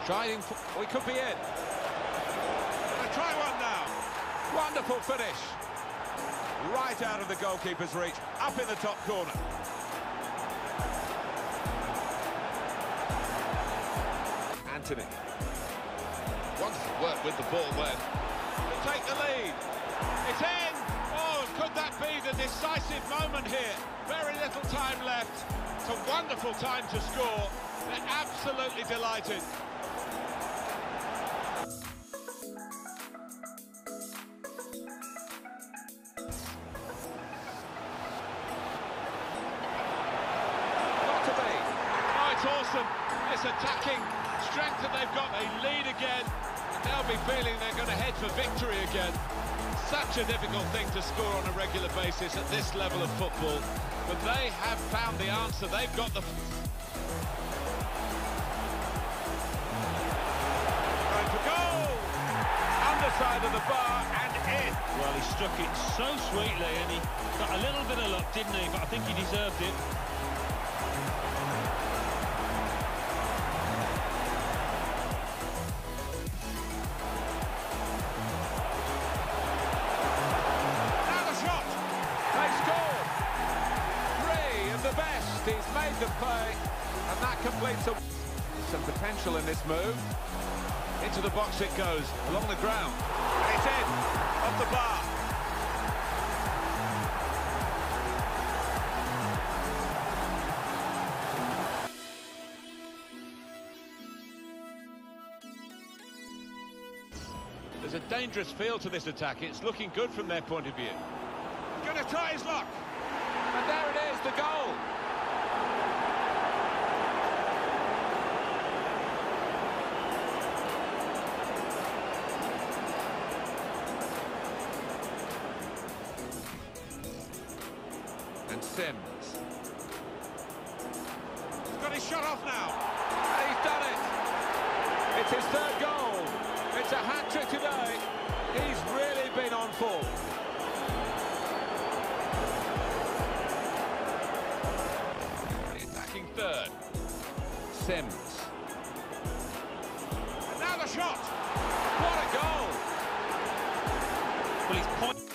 Trying, we could be in. Gonna try one now. Wonderful finish. Right out of the goalkeeper's reach, up in the top corner. Anthony. Wonderful work with the ball then. To take the lead. It's in. Oh, could that be the decisive moment here? Very little time left. It's a wonderful time to score. They're absolutely delighted. It's awesome, this attacking strength that they've got. They lead again, and they'll be feeling they're going to head for victory again. Such a difficult thing to score on a regular basis at this level of football, but they have found the answer. They've got the... Going for goal! Underside of the bar and in. Well, he struck it so sweetly, and he got a little bit of luck, didn't he? But I think he deserved it. The best, he's made the play, and that completes some potential in this move. Into the box it goes, along the ground, and it's in, off the bar. There's a dangerous feel to this attack. It's looking good from their point of view. Gonna try his luck. And there it is, the goal. And Sims. He's got his shot off now. And he's done it. It's his third goal. It's a hat-trick today. He's really been on form. Third. Sims. And now the shot. What a goal! Well, he's point.